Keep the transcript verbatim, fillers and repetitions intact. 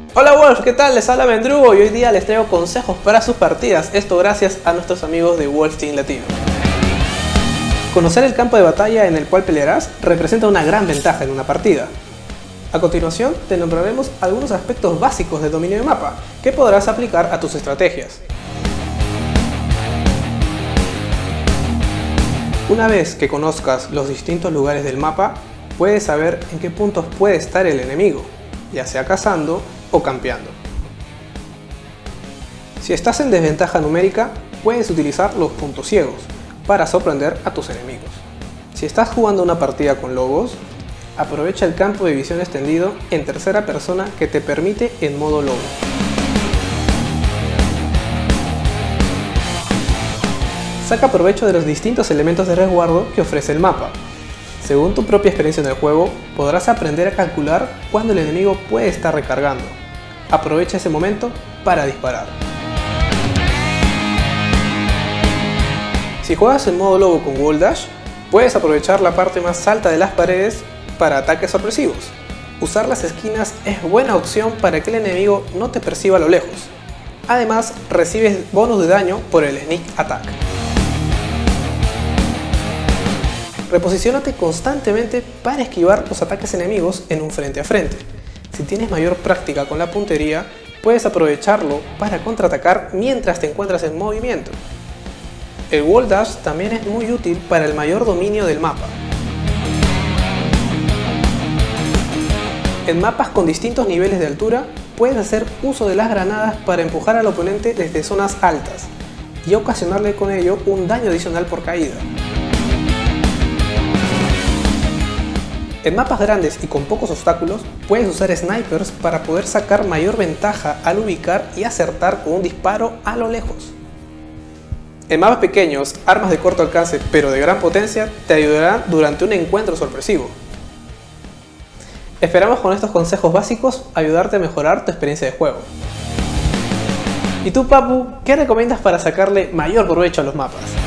Hola Wolf, ¿qué tal? Les habla Mendrugo y hoy día les traigo consejos para sus partidas, esto gracias a nuestros amigos de Wolf Team Latino. Conocer el campo de batalla en el cual pelearás representa una gran ventaja en una partida. A continuación te nombraremos algunos aspectos básicos del dominio de mapa que podrás aplicar a tus estrategias. Una vez que conozcas los distintos lugares del mapa, puedes saber en qué puntos puede estar el enemigo, ya sea cazando o campeando. Si estás en desventaja numérica, puedes utilizar los puntos ciegos para sorprender a tus enemigos. Si estás jugando una partida con lobos, aprovecha el campo de visión extendido en tercera persona que te permite en modo lobo. Saca provecho de los distintos elementos de resguardo que ofrece el mapa. Según tu propia experiencia en el juego, podrás aprender a calcular cuándo el enemigo puede estar recargando. Aprovecha ese momento para disparar. Si juegas en modo lobo con Wall Dash, puedes aprovechar la parte más alta de las paredes para ataques sorpresivos. Usar las esquinas es buena opción para que el enemigo no te perciba a lo lejos. Además, recibes bonus de daño por el Sneak Attack. Reposiciónate constantemente para esquivar los ataques enemigos en un frente a frente. Si tienes mayor práctica con la puntería, puedes aprovecharlo para contraatacar mientras te encuentras en movimiento. El Wall Dash también es muy útil para el mayor dominio del mapa. En mapas con distintos niveles de altura, puedes hacer uso de las granadas para empujar al oponente desde zonas altas y ocasionarle con ello un daño adicional por caída. En mapas grandes y con pocos obstáculos, puedes usar snipers para poder sacar mayor ventaja al ubicar y acertar con un disparo a lo lejos. En mapas pequeños, armas de corto alcance pero de gran potencia te ayudarán durante un encuentro sorpresivo. Esperamos con estos consejos básicos ayudarte a mejorar tu experiencia de juego. ¿Y tú, Papu, qué recomiendas para sacarle mayor provecho a los mapas?